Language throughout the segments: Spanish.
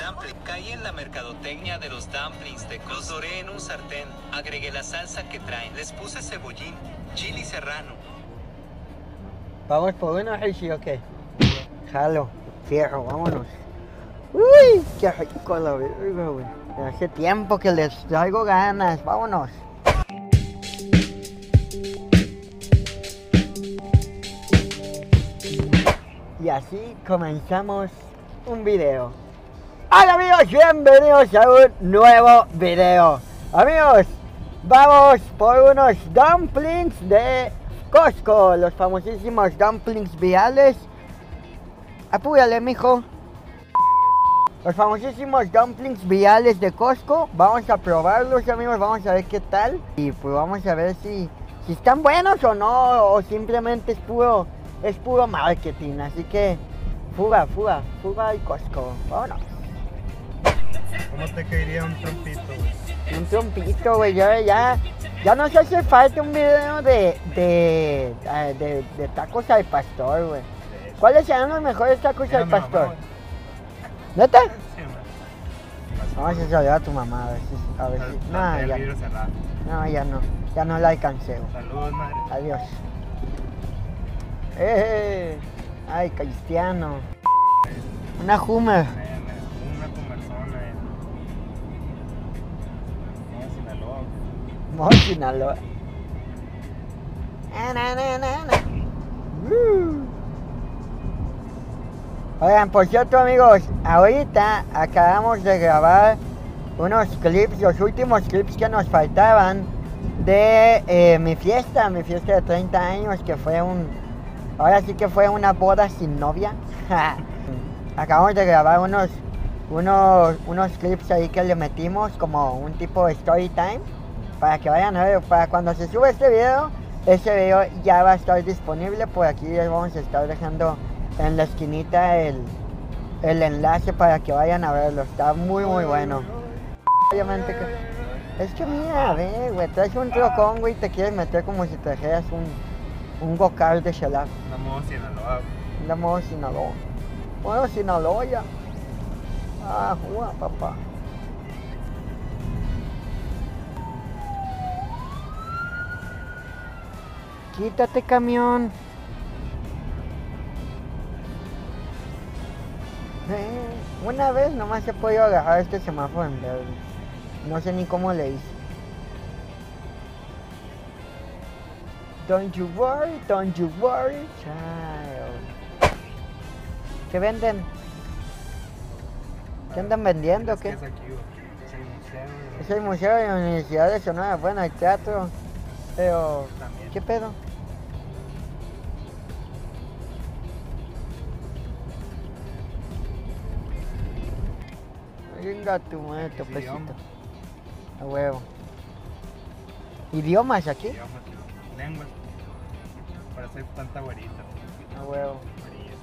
dumpling. Caí en la mercadotecnia de los dumplings de Costco. Los doré en un sartén. Agregué la salsa que traen. Les puse cebollín, chili serrano. ¿Vamos por uno, Richie, o qué? Jalo, fierro, vámonos. Uy, qué rico la verga, güey. Hace tiempo que les traigo ganas, vámonos. Y así comenzamos un video. Hola amigos, bienvenidos a un nuevo video. Amigos, vamos por unos dumplings de Costco, los famosísimos dumplings viales. Apúrale, mijo. Los famosísimos dumplings viales de Costco. Vamos a probarlos, amigos, vamos a ver qué tal. Y pues vamos a ver si están buenos o no, o simplemente es puro marketing. Así que fuga y Costco. Vámonos. ¿Cómo te caería un trompito, güey? Un trompito, güey, ya nos hace falta un video de tacos al pastor, güey. ¿Cuáles serán los mejores tacos al pastor? ¿Neta? Sí, güey. Vamos a saludar a tu mamá, a ver si... No, El ya, vidrio cerrado. no, ya no la alcancé, güey. Saludos, madre. Adiós. Ay, cristiano. Una Hummer. Una conversona. Sinaloa. Muy Sinaloa. Oigan, por cierto, amigos, ahorita acabamos de grabar unos clips, los últimos clips que nos faltaban de mi fiesta de 30 años, que fue ahora sí que fue una boda sin novia. Acabamos de grabar unos clips ahí que le metimos como un tipo de story time, para que vayan a ver, para cuando se sube este video ya va a estar disponible. Por aquí les vamos a estar dejando en la esquinita el enlace para que vayan a verlo. Está muy bueno. Obviamente que... Es que mira, ve, güey, traes un trocón, güey, y te quieres meter como si trajeras un go-kart de Shelaf. Andamos Sinaloa. Andamos Sinaloa. Bueno, Sinaloa ya. Ah, juega, papá. Quítate, camión. Una vez nomás he podido agarrar este semáforo en verde. No sé ni cómo le hice. Don't you worry, child. ¿Qué venden? ¿Qué andan vendiendo? ¿Qué? Es aquí, güey. Es el museo. Es el Museo de la Universidad de Sonora. Bueno, hay teatro. Pero... También. ¿Qué pedo? Venga tu madre, topecito. Idioma. A huevo. ¿Idiomas aquí? Idiomas, lenguas. Para ser tanta güerita. A huevo. Güerilla,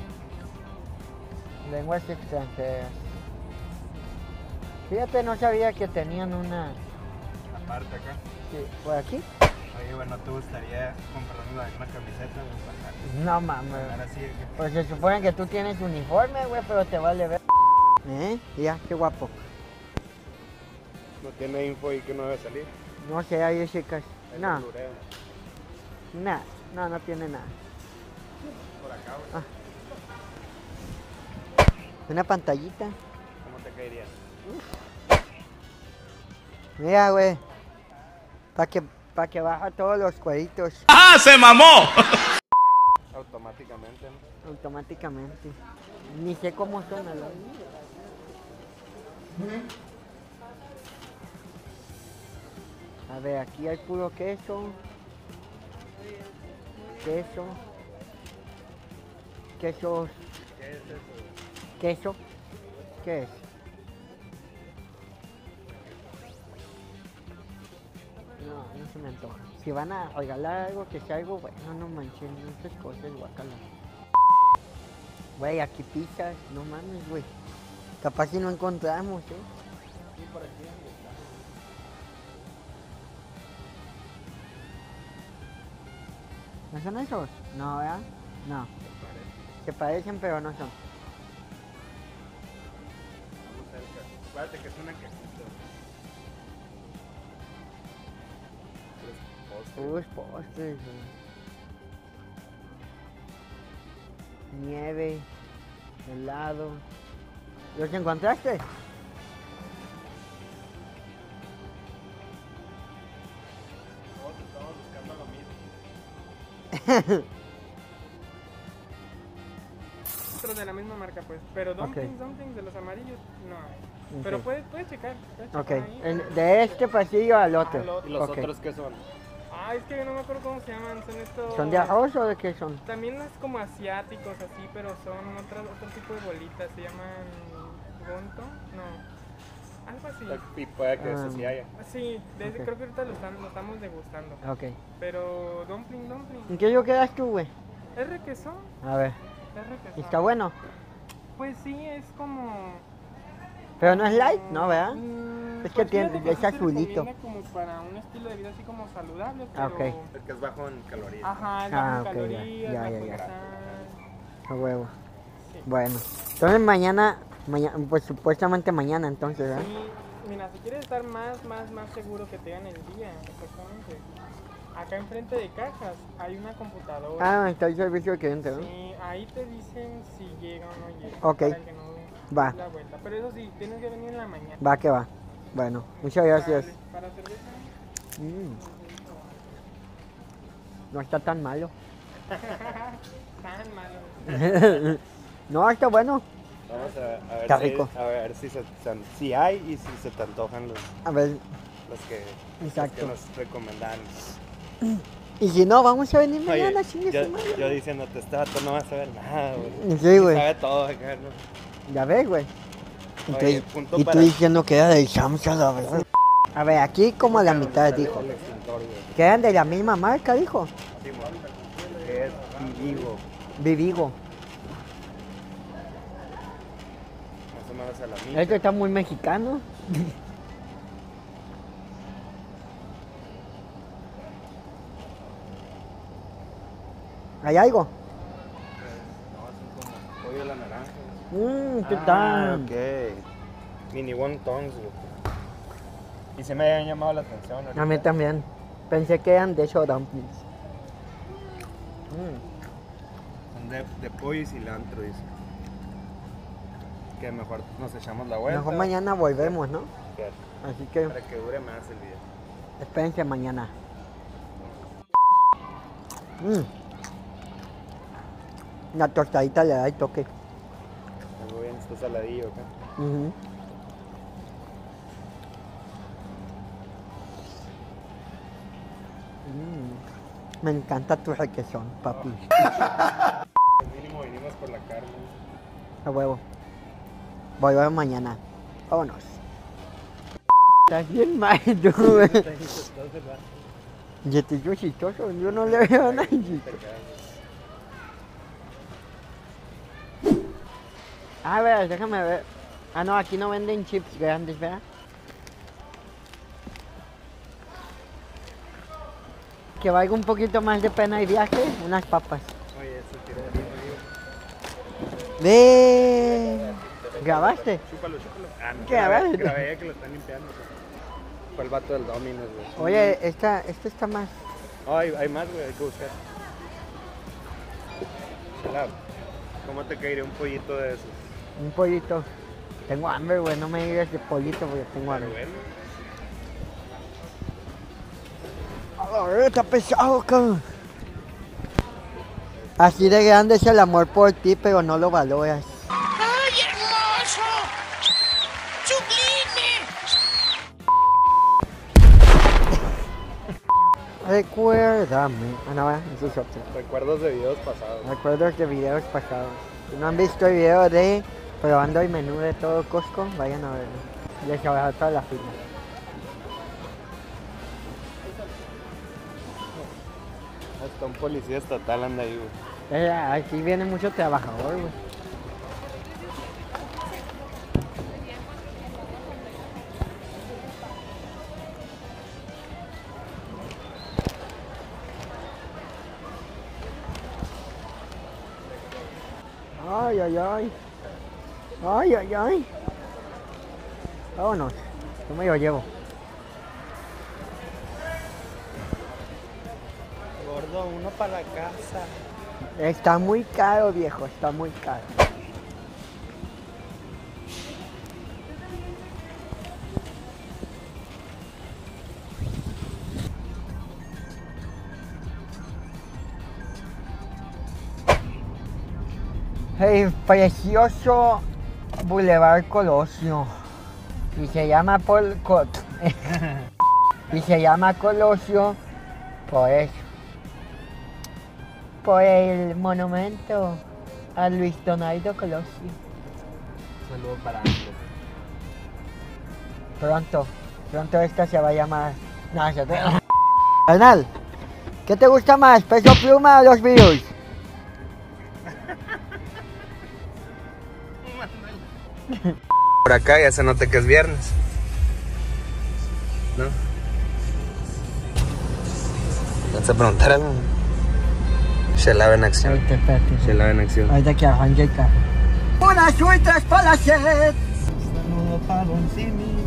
Lenguas extranjeras. Fíjate, no sabía que tenían una... aparte acá. Sí, ¿por aquí? Oye, bueno, ¿te gustaría comprarnos la misma camiseta? No mames. Ahora sí, Pues se supone que tú tienes uniforme, güey, pero te vale ver. Ya, qué guapo. no tiene info ahí que no debe salir. No sé, ahí chicas. No, Blureo. no tiene nada. Por acá, güey. Una pantallita. ¿Cómo te caería? Mira, güey. Para que baja todos los cuadritos. ¡Ah, se mamó! Automáticamente, ¿no? Automáticamente. Ni sé cómo suena la... A ver, aquí hay puro queso. Queso. Quesos. ¿Qué es eso? Queso. ¿Qué es? No se me antoja. Si van a regalar algo que sea algo bueno, no manchen, esas cosas, guacala. Güey, aquí pizzas, no mames, güey. Capaz si no encontramos, Sí, por aquí donde está. ¿No son esos? No, ¿verdad? No. Se parecen, pero no son. Vamos Acuérdate que es una cajita. Postres, nieve, helado. ¿Los encontraste? Todos estamos buscando lo mismo. Otros de la misma marca, pues. Pero dumplings de los amarillos, no. Pero puedes checar. Ok, Ahí. de este pasillo al otro. Al otro. ¿Y los Ok. otros qué son? Ah, es que no me acuerdo cómo se llaman. Son estos. ¿Son de arroz o de qué son? También es como asiáticos, así, pero son otro tipo de bolitas. Se llaman. ¿Gonto? No. Algo así. Y puede que eso sí haya. Sí, Ok. creo que ahorita lo estamos degustando. Ok. Pero dumpling. ¿En qué yo quedas tú, güey? ¿Es requesón? A ver, Es requesón. ¿está bueno? Pues sí, es como... ¿Pero no es light? No, ¿verdad? Mm, Es que pues tiene- fíjate que es sí se azulito. recomienda como para un estilo de vida así como saludable, pero... Ah, ok. Porque es bajo en calorías. Ajá, es Ah, bajo en ok, ya, calorías, ya, bajo ya, en ya. sal. A huevo. Sí. Bueno, entonces mañana, pues supuestamente mañana entonces, ¿verdad? Sí, mira, si quieres estar más seguro que te gane el día, exactamente. Acá enfrente de cajas hay una computadora. Ah, está el servicio al cliente, ¿no? Sí, ahí te dicen si llega o no llega. Ok. Para que no Va. des la vuelta. Pero eso sí, tienes que venir en la mañana. Va que va. Bueno, muchas gracias. Vale, para cerveza. Mm. No está tan malo. Tan malo. No, está bueno. Vamos a ver, Está rico. a ver si hay y si se te antojan A ver, los que exacto. nos recomendan. Y si no, vamos a venir Oye, mañana, chingue su yo madre. diciéndote, este vato no va a saber nada, güey. Sí, güey. Sabe todo acá, ¿no? Ya ves, güey. Y, Oye, tú- punto y tú para- diciendo que era del Samsung, a ver. A ver, aquí como a la mitad, dijo. El extintor, güey. Que eran de la misma marca, dijo. Sí, que es vivo, Vivigo. más o menos a la misma. Esto está muy mexicano. ¿Hay algo? No, son como pollo a la naranja. ¿Qué tal? Ok. Mini wontons, güey. Y se me habían llamado la atención. A mí ahorita. también. Pensé que eran de esos dumplings. Son de pollo y cilantro, dice. Que mejor nos echamos la vuelta. Mejor mañana volvemos, ¿no? Que- Así que Para que dure más el video. espérense mañana. La tostadita le da el toque. Algo bien, está saladillo acá. Ujú. Me encanta tu requesón, papi. Mínimo vinimos por la carne. A huevo. Volvemos mañana. Vámonos. Estás bien mal, tú, güey. Yo te digo chistoso, yo no le veo a nadie. A ver, déjame ver. Ah, no, aquí no venden chips grandes, ¿verdad? Que valga un poquito más de pena el viaje, unas papas. Oye, eso quiero decir, ¡Ve! ¿Grabaste? chúpalo. Ah, no, ¿Qué, a ver? grabé que lo están limpiando. Fue el vato del Domino's, güey. Oye, esta está más. Oh, hay más, güey, hay que buscar. Chalao, ¿cómo te caería un pollito de esos? Un pollito. Tengo hambre, güey, no me digas de pollito porque tengo Pero hambre. bueno, A ver, está pesado, cabrón. Así de grande es el amor por ti, pero no lo valoras. ¡Ay, hermoso! ¡Sublime! Recuérdame. Ah, no, eso es otro. recuerdos de videos pasados. Recuerdos de videos pasados. Si no han visto el video de probando el menú de todo Costco, vayan a verlo. Les abajo toda la fila. Hasta un policía estatal anda ahí, güey. Aquí viene mucho trabajador, güey. Ay, ay, ay. Ay, ay, ay. Vámonos. Yo me lo llevo. Gordo, uno para la casa. Está muy caro, viejo. Está muy caro. El precioso Boulevard Colosio. Y se llama y se llama Colosio por eso. Por el monumento a Luis Donaldo Colosio. Un saludo para Anglo. Pronto esta se va a llamar. No, se te... Carnal, ¿qué te gusta más? ¿Peso Pluma o los Beatles? Por acá ya se nota que es viernes, ¿no? ¿Vas a preguntar algo? Shelava en acción. Ahorita, espérate. Shelava en acción. Ahorita que arranque el carro. Unas ultras para la sed. Saludo para Don Simi.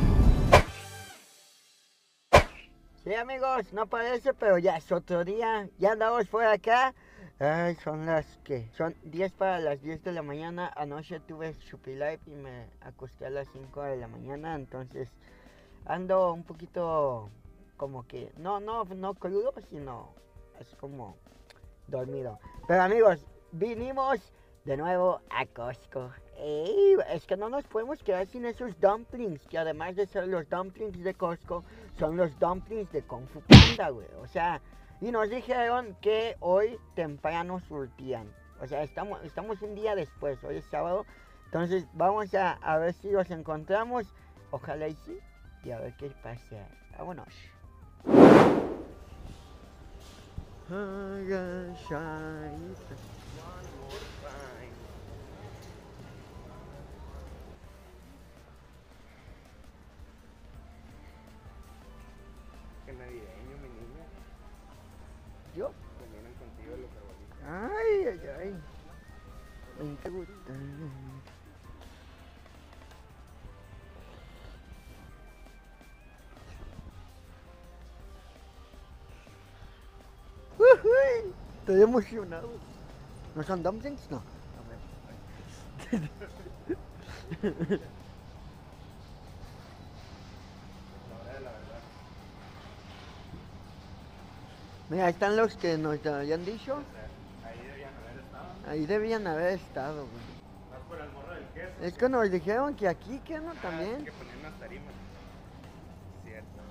Sí, amigos, no parece, pero ya es otro día. Ya andamos por acá. Ay, son las que son 10 para las 10 de la mañana. Anoche tuve Chupi Live y me acosté a las 5 de la mañana. Entonces ando un poquito como que no crudo, sino es como dormido. Pero amigos, vinimos de nuevo a Costco. Ey, es que no nos podemos quedar sin esos dumplings, que además de ser los dumplings de Costco, son los dumplings de Kung Fu Panda, güey. O sea, y nos dijeron que hoy temprano surtían. O sea, estamos un día después, hoy es sábado. Entonces vamos a ver si los encontramos. Ojalá y sí. Y a ver qué pasa. Vámonos. Qué navideño, mi niña. ¿Yo? Vinieron contigo los arbolitos. Ay. Me gusta. Uy, estoy emocionado. ¿No son dumplings? No. A ver. Mira, ahí están los que nos habían dicho. Ahí debían haber estado, güey. Vas por el morro del queso. Es que nos dijeron que aquí, que no, también. Que ponían unas tarimas. Cierto.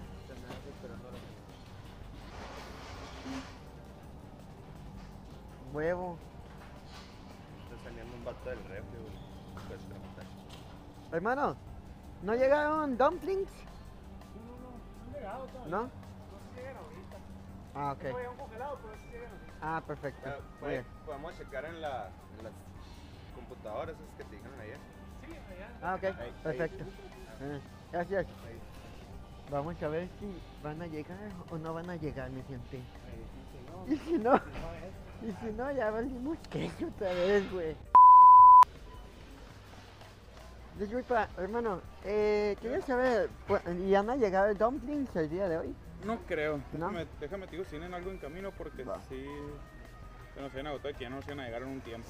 Huevo. Está saliendo un vato del refri, güey. Puedes preguntar. Hermano, ¿no llegaron dumplings? No han llegado todavía. ¿No? No se llegan ahorita. Ah, ok. No habían congelado, pero sí llegan ahorita. Ah, perfecto. Muy bien. Podemos checar en las computadoras esas que te dijeron ayer. Sí, allá. Ah, ok, Ahí. perfecto. Gracias. Vamos a ver si van a llegar o no van a llegar, mi gente. Y si no, ya valimos queso otra vez, güey. Disculpa, hermano, quería saber, ¿ya han llegado dumplings el día de hoy? No creo. ¿No? Déjame te digo si tienen algo en camino porque Va. sí se nos habían agotado y que ya no nos iban a llegar en un tiempo.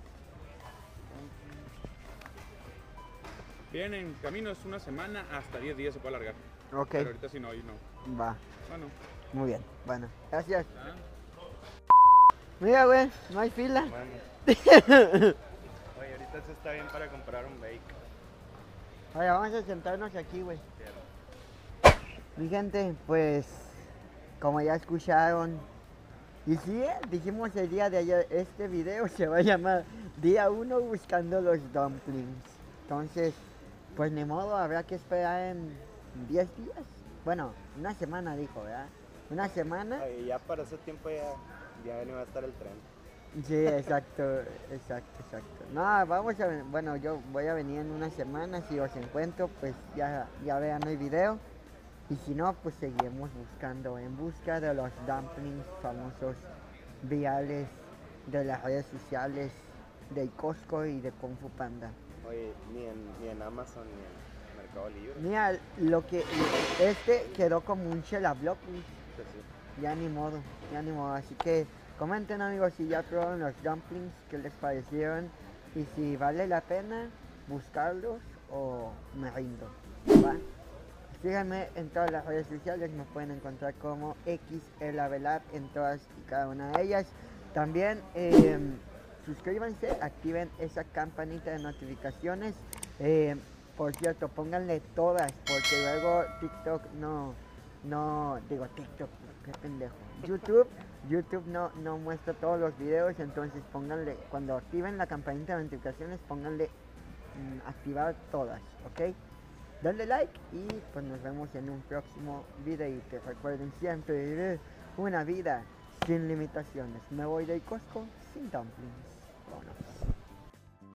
Vienen en camino, es una semana, hasta 10 días se puede alargar. Ok, Pero ahorita sí no, hoy no. va, Bueno, muy bien, bueno, gracias. ah, Mira, güey, no hay fila. Bueno. Oye, ahorita se está bien para comprar un bake. Oye, vamos a sentarnos aquí, güey. Mi gente, pues, como ya escucharon, y sí, dijimos el día de ayer, este video se va a llamar Día 1 buscando los dumplings. Entonces, pues ni modo, habrá que esperar en 10 días. Bueno, una semana dijo, ¿verdad? Una semana. Oye, ya para ese tiempo ya no va a estar el tren. Sí, exacto. No, vamos a ver, bueno, yo voy a venir en una semana, si os encuentro, pues ya vean el video. Y si no, pues seguiremos buscando, en busca de los dumplings famosos, virales, de las redes sociales, de Costco y de Kung Fu Panda. Oye, ni en Amazon ni en Mercado Libre. Mira, este quedó como un Shelablock, güey. Pues sí. Ya ni modo. Así que comenten, amigos, si ya probaron los dumplings, qué les parecieron y si vale la pena buscarlos o me rindo, ¿va? Síganme en todas las redes sociales, me pueden encontrar como XLAvelab en todas y cada una de ellas. También suscríbanse, activen esa campanita de notificaciones. Por cierto, pónganle todas, porque luego TikTok digo TikTok, qué pendejo. YouTube no muestra todos los videos, entonces pónganle, cuando activen la campanita de notificaciones, pónganle activar todas, ¿ok? Denle like y pues nos vemos en un próximo videito. Recuerden siempre vivir una vida sin limitaciones. Me voy de Costco sin dumplings. Vámonos.